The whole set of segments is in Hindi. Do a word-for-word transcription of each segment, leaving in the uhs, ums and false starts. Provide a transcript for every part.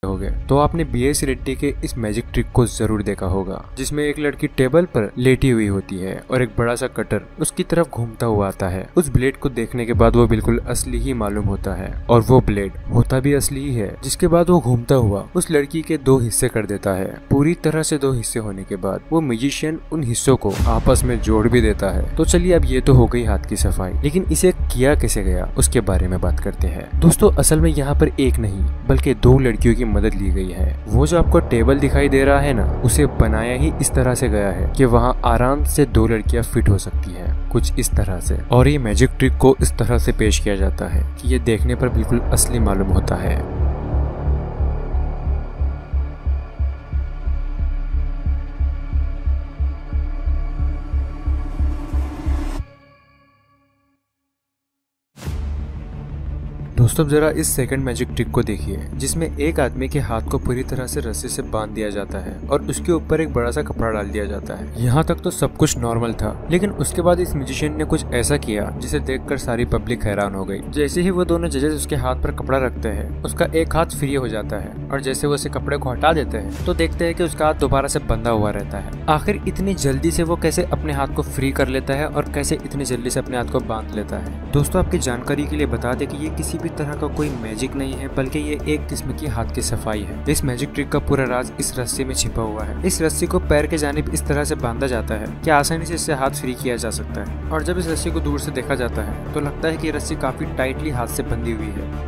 होगे तो आपने बी एस रेड्डी के इस मैजिक ट्रिक को जरूर देखा होगा, जिसमें एक लड़की टेबल पर लेटी हुई होती है और एक बड़ा सा कटर उसकी तरफ घूमता हुआ आता है। उस ब्लेड को देखने के बाद वो बिल्कुल असली ही मालूम होता है और वो ब्लेड होता भी असली ही है। जिसके बाद वो घूमता हुआ उस लड़की के दो हिस्से कर देता है। पूरी तरह से दो हिस्से होने के बाद वो मैजिशियन उन हिस्सों को आपस में जोड़ भी देता है। तो चलिए अब ये तो हो गई हाथ की सफाई, लेकिन इसे किया कैसे गया उसके बारे में बात करते हैं। दोस्तों असल में यहाँ पर एक नहीं बल्कि दो लड़कियों की मदद ली गई है। वो जो आपको टेबल दिखाई दे रहा है ना, उसे बनाया ही इस तरह से गया है कि वहाँ आराम से दो लड़कियां फिट हो सकती है, कुछ इस तरह से। और ये मैजिक ट्रिक को इस तरह से पेश किया जाता है कि ये देखने पर बिल्कुल असली मालूम होता है। दोस्तों जरा इस सेकंड मैजिक ट्रिक को देखिए, जिसमें एक आदमी के हाथ को पूरी तरह से रस्सी से बांध दिया जाता है और उसके ऊपर एक बड़ा सा कपड़ा डाल दिया जाता है। यहाँ तक तो सब कुछ नॉर्मल था, लेकिन उसके बाद इस म्यूजिशियन ने कुछ ऐसा किया जिसे देखकर सारी पब्लिक हैरान हो गई। जैसे ही वो दोनों जजेस उसके हाथ पर कपड़ा रखते हैं, उसका एक हाथ फ्री हो जाता है और जैसे वो उसे कपड़े को हटा देते हैं तो देखते हैं कि उसका हाथ दोबारा से बंधा हुआ रहता है। आखिर इतनी जल्दी से वो कैसे अपने हाथ को फ्री कर लेता है और कैसे इतनी जल्दी से अपने हाथ को बांध लेता है। दोस्तों आपकी जानकारी के लिए बता दें कि ये किसी भी तरह का कोई मैजिक नहीं है, बल्कि ये एक किस्म की हाथ की सफाई है। इस मैजिक ट्रिक का पूरा राज इस रस्सी में छिपा हुआ है। इस रस्सी को पैर के जानिब इस तरह से बांधा जाता है कि आसानी से इससे हाथ फ्री किया जा सकता है। और जब इस रस्सी को दूर से देखा जाता है तो लगता है कि ये रस्सी काफी टाइटली हाथ से बंधी हुई है।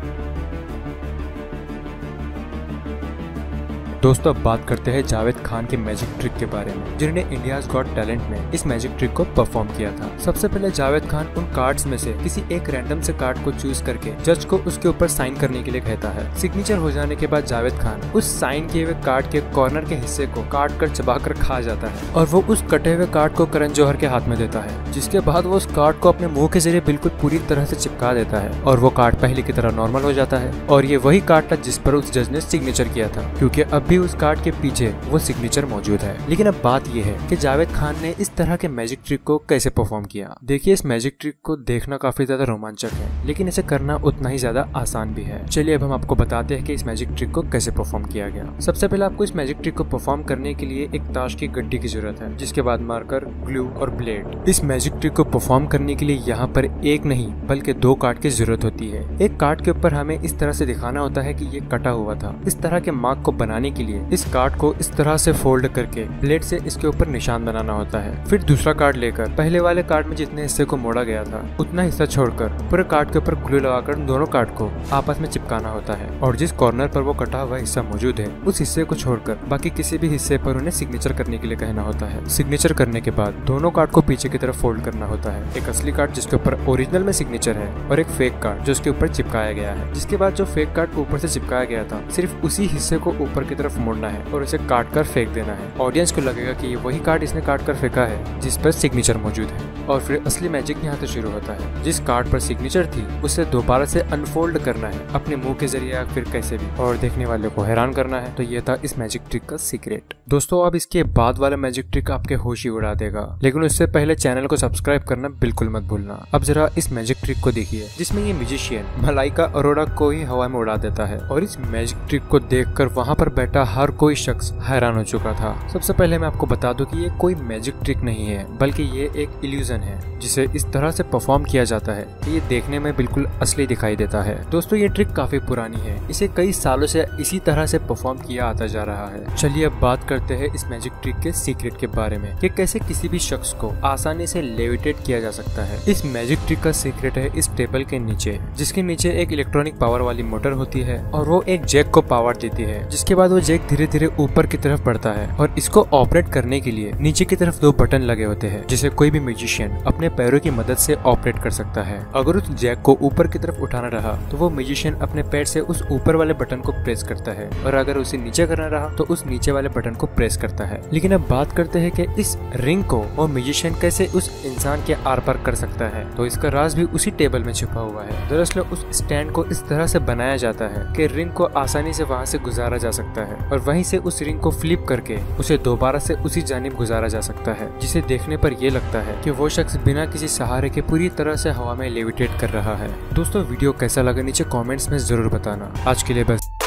दोस्तों अब बात करते हैं जावेद खान के मैजिक ट्रिक के बारे में, जिन्होंने इंडियाज गॉट टैलेंट में इस मैजिक ट्रिक को परफॉर्म किया था। सबसे पहले जावेद खान उन कार्ड्स में से किसी एक रैंडम से कार्ड को चूज करके जज को उसके ऊपर साइन करने के लिए कहता है। सिग्नेचर हो जाने के बाद जावेद खान उस साइन किए हुए कार्ड के कॉर्नर के हिस्से को काट कर चबा कर खा जाता है और वो उस कटे हुए कार्ड को करण जौहर के हाथ में देता है, जिसके बाद वो उस कार्ड को अपने मुंह के जरिए बिल्कुल पूरी तरह से चिपका देता है और वो कार्ड पहले की तरह नॉर्मल हो जाता है। और ये वही कार्ड था जिस पर उस जज ने सिग्नेचर किया था, क्योंकि अब भी उस कार्ड के पीछे वो सिग्नेचर मौजूद है। लेकिन अब बात ये है कि जावेद खान ने इस तरह के मैजिक ट्रिक को कैसे परफॉर्म किया। देखिए इस मैजिक ट्रिक को देखना काफी ज्यादा रोमांचक है, लेकिन इसे करना उतना ही ज्यादा आसान भी है। चलिए अब हम आपको बताते हैं कि इस मैजिक ट्रिक को कैसे परफॉर्म किया गया। सबसे पहले आपको इस मैजिक ट्रिक को परफॉर्म करने के लिए एक ताश की गड्डी की जरूरत है, जिसके बाद मार्कर, ग्लू और ब्लेड। इस मैजिक ट्रिक को परफॉर्म करने के लिए यहाँ पर एक नहीं बल्कि दो कार्ड की जरूरत होती है। एक कार्ड के ऊपर हमें इस तरह से दिखाना होता है कि ये कटा हुआ था। इस तरह के मार्क को बनाने के लिए इस कार्ड को इस तरह से फोल्ड करके ब्लेड से इसके ऊपर निशान बनाना होता है। फिर दूसरा कार्ड लेकर पहले वाले कार्ड में जितने हिस्से को मोड़ा गया था उतना हिस्सा छोड़कर पूरे कार्ड के ऊपर ग्लू लगाकर दोनों कार्ड को आपस में चिपकाना होता है और जिस कॉर्नर पर वो कटा हुआ हिस्सा मौजूद है उस हिस्से को छोड़कर बाकी किसी भी हिस्से पर उन्हें सिग्नेचर करने के लिए कहना होता है। सिग्नेचर करने के बाद दोनों कार्ड को पीछे की तरफ फोल्ड करना होता है। एक असली कार्ड जिसके ऊपर ओरिजिनल में सिग्नेचर है और एक फेक कार्ड जो उसके ऊपर चिपकाया गया है। जिसके बाद जो फेक कार्ड ऊपर से चिपकाया गया था सिर्फ उसी हिस्से को ऊपर की तरफ मोड़ना है और उसे काट कर फेंक देना है। ऑडियंस को लगेगा कि ये वही कार्ड इसने काट कर फेंका है जिस पर सिग्नेचर मौजूद है। और फिर असली मैजिक यहाँ से शुरू होता है। जिस कार्ड पर सिग्नेचर थी उसे दोबारा से अनफोल्ड करना है अपने मुंह के जरिए या फिर कैसे भी, और देखने वाले को हैरान करना है। तो ये था इस मैजिक ट्रिक का सीक्रेट। दोस्तों अब इसके बाद वाला मैजिक ट्रिक आपके होश ही उड़ा देगा, लेकिन उससे पहले चैनल को सब्सक्राइब करना बिल्कुल मत भूलना। अब जरा इस मैजिक ट्रिक को देखिए, जिसमें ये म्यूजिशियन मलाइका अरोड़ा को ही हवा में उड़ा देता है और इस मैजिक ट्रिक को देखकर वहाँ पर बैठा हर कोई शख्स हैरान हो चुका था। सबसे पहले मैं आपको बता दूं कि ये कोई मैजिक ट्रिक नहीं है, बल्कि ये एक इल्यूजन है जिसे इस तरह से परफॉर्म किया जाता है कि ये देखने में बिल्कुल असली दिखाई देता है। दोस्तों ये ट्रिक काफी पुरानी है, इसे कई सालों से इसी तरह से परफॉर्म किया आता जा रहा है। चलिए अब बात करते हैं इस मैजिक ट्रिक के सीक्रेट के बारे में कि कैसे किसी भी शख्स को आसानी से लेविटेट किया जा सकता है। इस मैजिक ट्रिक का सीक्रेट है इस टेबल के नीचे, जिसके नीचे एक इलेक्ट्रॉनिक पावर वाली मोटर होती है और वो एक जैक को पावर देती है, जिसके बाद वो जैक धीरे धीरे ऊपर की तरफ बढ़ता है और इसको ऑपरेट करने के लिए नीचे की तरफ दो बटन लगे होते हैं, जिसे कोई भी म्यूजिशियन अपने पैरों की मदद से ऑपरेट कर सकता है। अगर उस जैक को ऊपर की तरफ उठाना रहा तो वो म्यूजिशियन अपने पैर से उस ऊपर वाले बटन को प्रेस करता है, और अगर उसे नीचे करना रहा तो उस नीचे वाले बटन को प्रेस करता है। लेकिन अब बात करते हैं कि इस रिंग को वो म्यूजिशियन कैसे उस इंसान के आर पार कर सकता है। तो इसका राज भी उसी टेबल में छिपा हुआ है। दरअसल उस स्टैंड को इस तरह से बनाया जाता है कि रिंग को आसानी से वहाँ से गुजारा जा सकता है और वहीं से उस रिंग को फ्लिप करके उसे दोबारा से उसी जानिब गुजारा जा सकता है, जिसे देखने पर यह लगता है कि वो शख्स बिना किसी सहारे के पूरी तरह से हवा में लेविटेट कर रहा है। दोस्तों वीडियो कैसा लगा नीचे कमेंट्स में जरूर बताना। आज के लिए बस।